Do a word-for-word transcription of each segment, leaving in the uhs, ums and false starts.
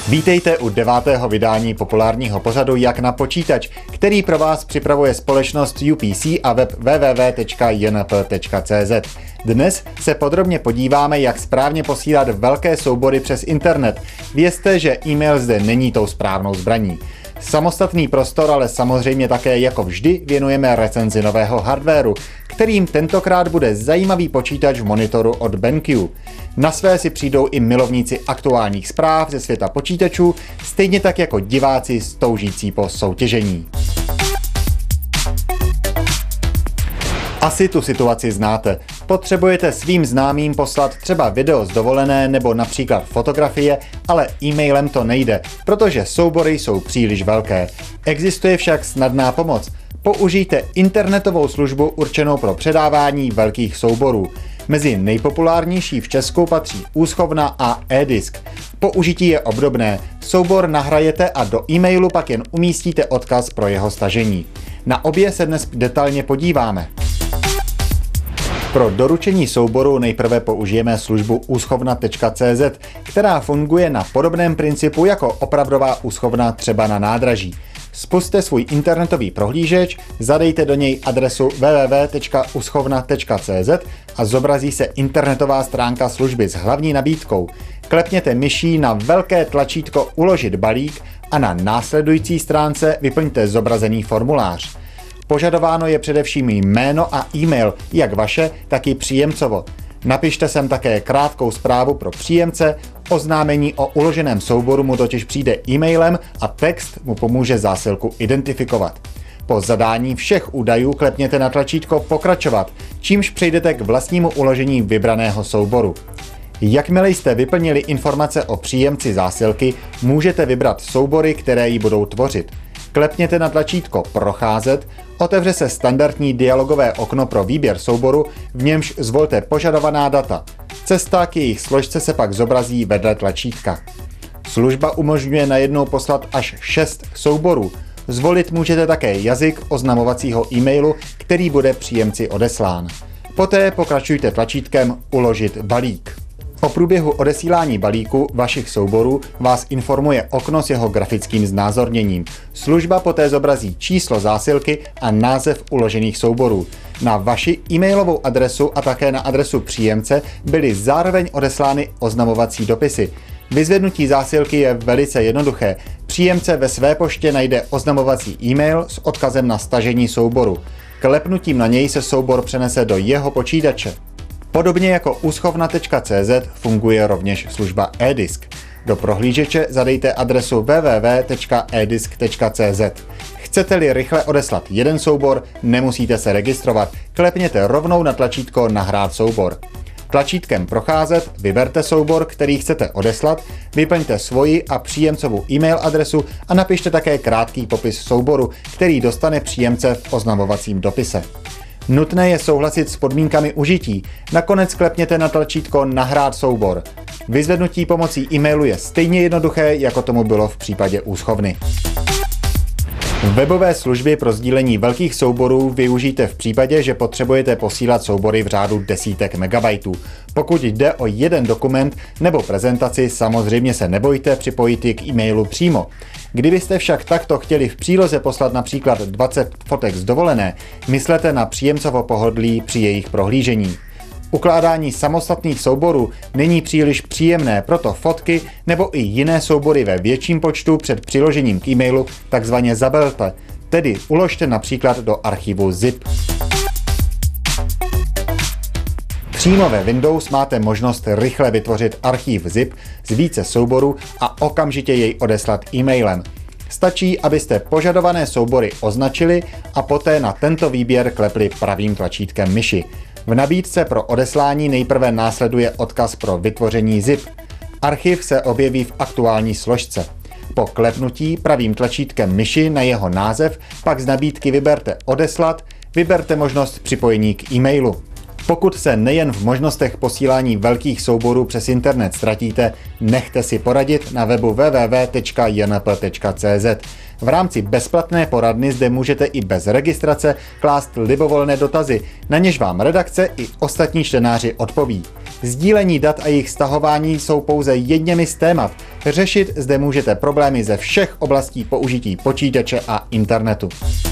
Vítejte u devátého vydání populárního pořadu Jak na počítač, který pro vás připravuje společnost U P C a web w w w tečka j n p tečka c z. Dnes se podrobně podíváme, jak správně posílat velké soubory přes internet. Vězte, že e-mail zde není tou správnou zbraní. Samostatný prostor ale samozřejmě také jako vždy věnujeme recenzi nového hardwaru, kterým tentokrát bude zajímavý počítač v monitoru od BenQ. Na své si přijdou i milovníci aktuálních zpráv ze světa počítačů, stejně tak jako diváci toužící po soutěžení. Asi tu situaci znáte. Potřebujete svým známým poslat třeba video z dovolené nebo například fotografie, ale e-mailem to nejde, protože soubory jsou příliš velké. Existuje však snadná pomoc. Použijte internetovou službu určenou pro předávání velkých souborů. Mezi nejpopulárnější v Česku patří Úschovna a eDisk. Použití je obdobné. Soubor nahrajete a do e-mailu pak jen umístíte odkaz pro jeho stažení. Na obě se dnes detailně podíváme. Pro doručení souboru nejprve použijeme službu úschovna tečka c z, která funguje na podobném principu jako opravdová úschovna třeba na nádraží. Spusťte svůj internetový prohlížeč, zadejte do něj adresu w w w tečka úschovna tečka c z a zobrazí se internetová stránka služby s hlavní nabídkou. Klepněte myší na velké tlačítko Uložit balík a na následující stránce vyplňte zobrazený formulář. Požadováno je především jméno a e-mail, jak vaše, tak i příjemcovo. Napište sem také krátkou zprávu pro příjemce, oznámení o uloženém souboru mu totiž přijde e-mailem a text mu pomůže zásilku identifikovat. Po zadání všech údajů klepněte na tlačítko Pokračovat, čímž přejdete k vlastnímu uložení vybraného souboru. Jakmile jste vyplnili informace o příjemci zásilky, můžete vybrat soubory, které ji budou tvořit. Klepněte na tlačítko Procházet, otevře se standardní dialogové okno pro výběr souboru, v němž zvolte požadovaná data. Cesta k jejich složce se pak zobrazí vedle tlačítka. Služba umožňuje najednou poslat až šest souborů. Zvolit můžete také jazyk oznamovacího e-mailu, který bude příjemci odeslán. Poté pokračujte tlačítkem Uložit balík. O průběhu odesílání balíku vašich souborů vás informuje okno s jeho grafickým znázorněním. Služba poté zobrazí číslo zásilky a název uložených souborů. Na vaši e-mailovou adresu a také na adresu příjemce byly zároveň odeslány oznamovací dopisy. Vyzvednutí zásilky je velice jednoduché. Příjemce ve své poště najde oznamovací e-mail s odkazem na stažení souboru. Klepnutím na něj se soubor přenese do jeho počítače. Podobně jako úschovna tečka c z funguje rovněž služba eDisk. Do prohlížeče zadejte adresu w w w tečka e disk tečka c z. Chcete-li rychle odeslat jeden soubor, nemusíte se registrovat, klepněte rovnou na tlačítko Nahrát soubor. Tlačítkem Procházet vyberte soubor, který chcete odeslat, vyplňte svoji a příjemcovou e-mail adresu a napište také krátký popis souboru, který dostane příjemce v oznamovacím dopise. Nutné je souhlasit s podmínkami užití. Nakonec klepněte na tlačítko Nahrát soubor. Vyzvednutí pomocí e-mailu je stejně jednoduché, jako tomu bylo v případě úschovny. Webové služby pro sdílení velkých souborů využijte v případě, že potřebujete posílat soubory v řádu desítek megabajtů. Pokud jde o jeden dokument nebo prezentaci, samozřejmě se nebojte připojit ji k e-mailu přímo. Kdybyste však takto chtěli v příloze poslat například dvacet fotek z dovolené, myslete na příjemcovo pohodlí při jejich prohlížení. Ukládání samostatných souborů není příliš příjemné, proto fotky nebo i jiné soubory ve větším počtu před přiložením k e-mailu takzvaně zabelte, tedy uložte například do archivu zip. Přímo ve Windows máte možnost rychle vytvořit archiv zip z více souborů a okamžitě jej odeslat e-mailem. Stačí, abyste požadované soubory označili a poté na tento výběr klepli pravým tlačítkem myši. V nabídce pro odeslání nejprve následuje odkaz pro vytvoření zip. Archiv se objeví v aktuální složce. Po klepnutí pravým tlačítkem myši na jeho název pak z nabídky vyberte Odeslat, vyberte možnost připojení k e-mailu. Pokud se nejen v možnostech posílání velkých souborů přes internet ztratíte, nechte si poradit na webu w w w tečka j n p tečka c z. V rámci bezplatné poradny zde můžete i bez registrace klást libovolné dotazy, na něž vám redakce i ostatní čtenáři odpoví. Sdílení dat a jejich stahování jsou pouze jedněmi z témat, Řešit zde můžete problémy ze všech oblastí použití počítače a internetu.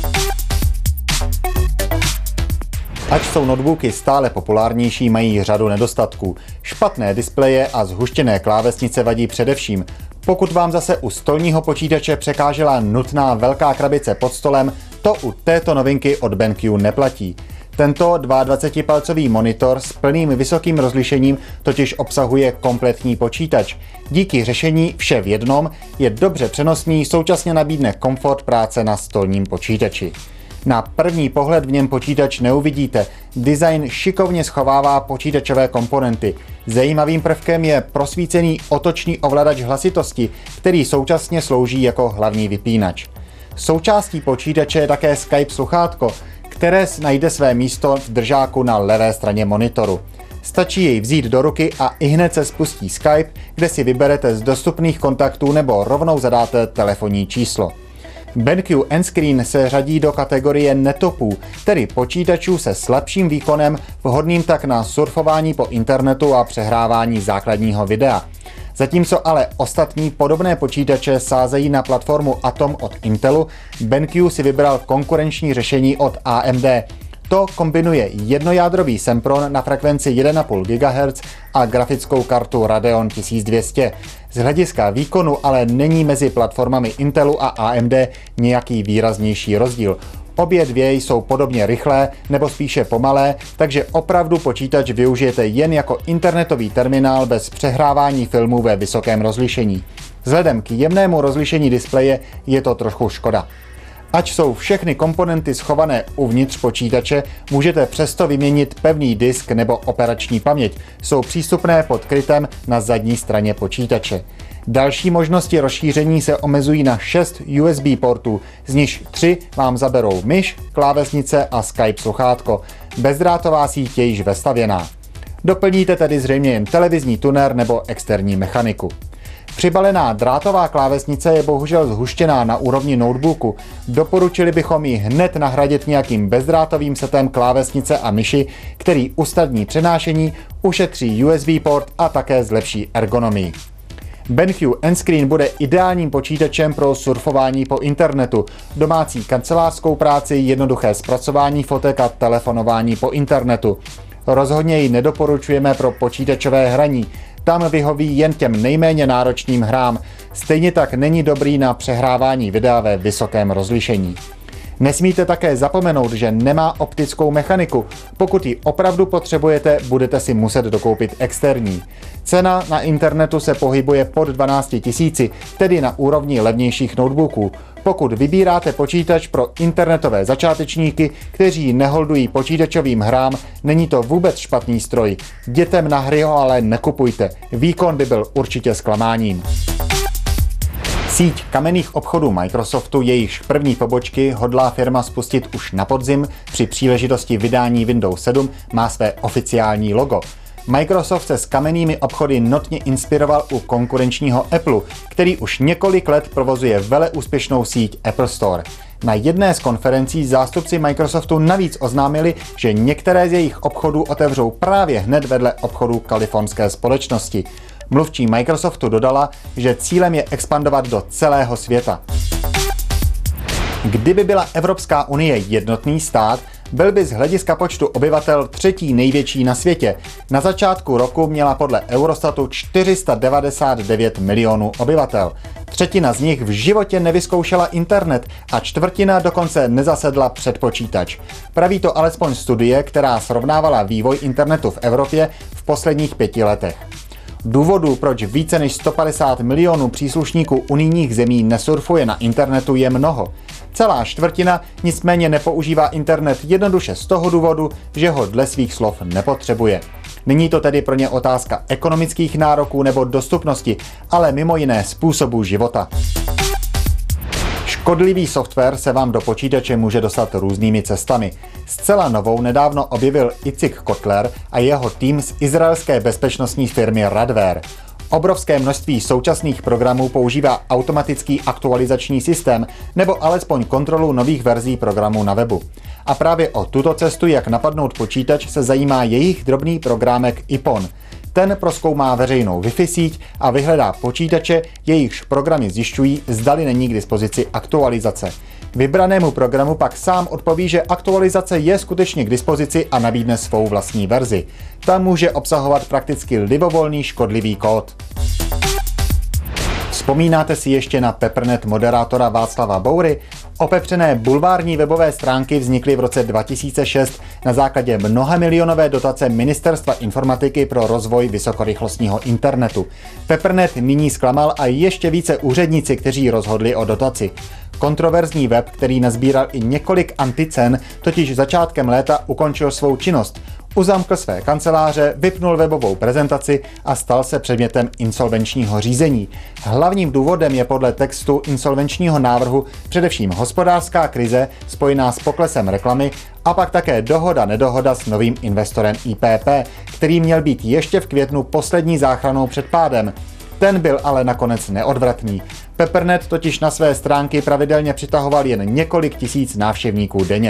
Ač jsou notebooky stále populárnější, mají řadu nedostatků. Špatné displeje a zhuštěné klávesnice vadí především. Pokud vám zase u stolního počítače překážela nutná velká krabice pod stolem, to u této novinky od BenQ neplatí. Tento dvaadvacetipalcový monitor s plným vysokým rozlišením totiž obsahuje kompletní počítač. Díky řešení vše v jednom je dobře přenosný, současně nabídne komfort práce na stolním počítači. Na první pohled v něm počítač neuvidíte. Design šikovně schovává počítačové komponenty. Zajímavým prvkem je prosvícený otočný ovladač hlasitosti, který současně slouží jako hlavní vypínač. Součástí počítače je také Skype sluchátko, které najde své místo v držáku na levé straně monitoru. Stačí jej vzít do ruky a ihned se spustí Skype, kde si vyberete z dostupných kontaktů nebo rovnou zadáte telefonní číslo. BenQ Endscreen se řadí do kategorie netopů, tedy počítačů se slabším výkonem, vhodným tak na surfování po internetu a přehrávání základního videa. Zatímco ale ostatní podobné počítače sázejí na platformu Atom od Intelu, BenQ si vybral konkurenční řešení od A M D. To kombinuje jednojádrový Sempron na frekvenci jedna celá pět gigahertzu a grafickou kartu Radeon tisíc dvě stě. Z hlediska výkonu ale není mezi platformami Intelu a A M D nějaký výraznější rozdíl. Obě dvě jsou podobně rychlé nebo spíše pomalé, takže opravdu počítač využijete jen jako internetový terminál bez přehrávání filmů ve vysokém rozlišení. Vzhledem k jemnému rozlišení displeje je to trochu škoda. Ač jsou všechny komponenty schované uvnitř počítače, můžete přesto vyměnit pevný disk nebo operační paměť. Jsou přístupné pod krytem na zadní straně počítače. Další možnosti rozšíření se omezují na šest U S B portů, z nichž tři vám zaberou myš, klávesnice a Skype sluchátko. Bezdrátová síť je již vestavěná. Doplníte tedy zřejmě jen televizní tuner nebo externí mechaniku. Přibalená drátová klávesnice je bohužel zhuštěná na úrovni notebooku. Doporučili bychom ji hned nahradit nějakým bezdrátovým setem klávesnice a myši, který usnadní přenášení, ušetří U S B port a také zlepší ergonomii. BenQ Endscreen bude ideálním počítačem pro surfování po internetu, domácí kancelářskou práci, jednoduché zpracování fotek a telefonování po internetu. Rozhodně ji nedoporučujeme pro počítačové hraní. Tam vyhoví jen těm nejméně náročným hrám. Stejně tak není dobrý na přehrávání videa ve vysokém rozlišení. Nesmíte také zapomenout, že nemá optickou mechaniku. Pokud ji opravdu potřebujete, budete si muset dokoupit externí. Cena na internetu se pohybuje pod dvanácti tisíci, tedy na úrovni levnějších notebooků. Pokud vybíráte počítač pro internetové začátečníky, kteří neholdují počítačovým hrám, není to vůbec špatný stroj. Dětem na hry ho ale nekupujte. Výkon by byl určitě zklamáním. Síť kamenných obchodů Microsoftu, jejichž první pobočky hodlá firma spustit už na podzim, při příležitosti vydání Windows sedm má své oficiální logo. Microsoft se s kamennými obchody notně inspiroval u konkurenčního Apple, který už několik let provozuje veleúspěšnou síť Apple Store. Na jedné z konferencí zástupci Microsoftu navíc oznámili, že některé z jejich obchodů otevřou právě hned vedle obchodů kalifornské společnosti. Mluvčí Microsoftu dodala, že cílem je expandovat do celého světa. Kdyby byla Evropská unie jednotný stát, byl by z hlediska počtu obyvatel třetí největší na světě. Na začátku roku měla podle Eurostatu čtyři sta devadesát devět milionů obyvatel. Třetina z nich v životě nevyzkoušela internet a čtvrtina dokonce nezasedla před počítač. Praví to alespoň studie, která srovnávala vývoj internetu v Evropě v posledních pěti letech. Důvodů, proč více než sto padesát milionů příslušníků unijních zemí nesurfuje na internetu, je mnoho. Celá čtvrtina nicméně nepoužívá internet jednoduše z toho důvodu, že ho dle svých slov nepotřebuje. Není to tedy pro ně otázka ekonomických nároků nebo dostupnosti, ale mimo jiné způsobu života. Škodlivý software se vám do počítače může dostat různými cestami. Zcela novou nedávno objevil Icik Kotler a jeho tým z izraelské bezpečnostní firmy Radware. Obrovské množství současných programů používá automatický aktualizační systém nebo alespoň kontrolu nových verzí programů na webu. A právě o tuto cestu, jak napadnout počítač, se zajímá jejich drobný programek I P O N. Ten prozkoumá veřejnou Wi-Fi síť a vyhledá počítače, jejichž programy zjišťují, zdali není k dispozici aktualizace. Vybranému programu pak sám odpoví, že aktualizace je skutečně k dispozici a nabídne svou vlastní verzi. Ta může obsahovat prakticky libovolný škodlivý kód. Vzpomínáte si ještě na Peppernet moderátora Václava Boury? Opepřené bulvární webové stránky vznikly v roce dva tisíce šest na základě mnohamilionové dotace Ministerstva informatiky pro rozvoj vysokorychlostního internetu. Peppernet nyní zklamal a ještě více úředníci, kteří rozhodli o dotaci. Kontroverzní web, který nazbíral i několik anticen, totiž začátkem léta ukončil svou činnost. Uzamkl své kanceláře, vypnul webovou prezentaci a stal se předmětem insolvenčního řízení. Hlavním důvodem je podle textu insolvenčního návrhu především hospodářská krize spojená s poklesem reklamy a pak také dohoda-nedohoda s novým investorem I P P, který měl být ještě v květnu poslední záchranou před pádem. Ten byl ale nakonec neodvratný. Peppernet totiž na své stránky pravidelně přitahoval jen několik tisíc návštěvníků denně.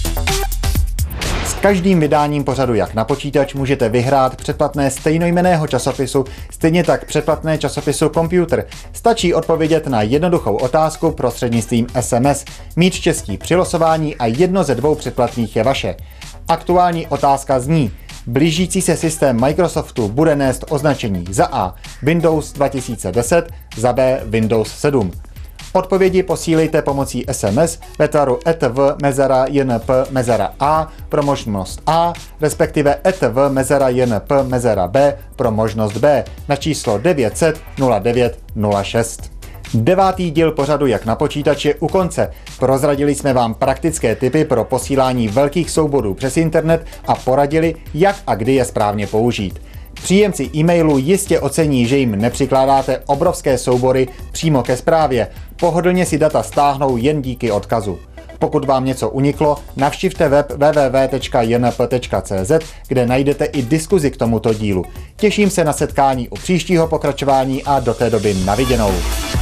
S každým vydáním pořadu Jak na počítač můžete vyhrát předplatné stejnojmenného časopisu, stejně tak předplatné časopisu Computer. Stačí odpovědět na jednoduchou otázku prostřednictvím S M S, mít štěstí při losování a jedno ze dvou předplatných je vaše. Aktuální otázka zní: blížící se systém Microsoftu bude nést označení za A Windows dva tisíce deset, za B Windows sedm. Odpovědi posílejte pomocí S M S ve tvaru et v mezera jnp mezera A pro možnost A, respektive et v mezera jnp mezera B pro možnost B na číslo devět set nula devět nula šest. Devátý díl pořadu Jak na počítač je u konce. Prozradili jsme vám praktické tipy pro posílání velkých souborů přes internet a poradili, jak a kdy je správně použít. Příjemci e-mailu jistě ocení, že jim nepřikládáte obrovské soubory přímo ke zprávě. Pohodlně si data stáhnou jen díky odkazu. Pokud vám něco uniklo, navštivte web w w w tečka j n p tečka c z, kde najdete i diskuzi k tomuto dílu. Těším se na setkání u příštího pokračování a do té doby na viděnou.